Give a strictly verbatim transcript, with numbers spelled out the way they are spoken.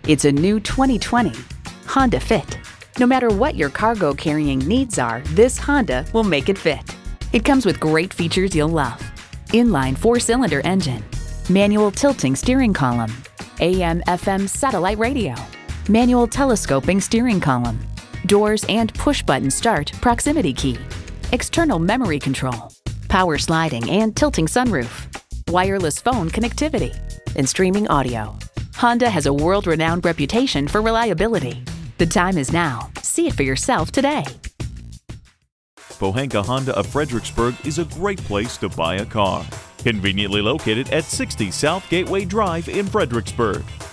It's a new twenty twenty Honda Fit. No matter what your cargo carrying needs are, this Honda will make it fit. It comes with great features you'll love. Inline four-cylinder engine, manual tilting steering column, A M F M satellite radio, manual telescoping steering column, doors and push-button start proximity key, external memory control, power sliding and tilting sunroof, wireless phone connectivity, and streaming audio. Honda has a world-renowned reputation for reliability. The time is now. See it for yourself today. Pohanka Honda of Fredericksburg is a great place to buy a car. Conveniently located at sixty South Gateway Drive in Fredericksburg.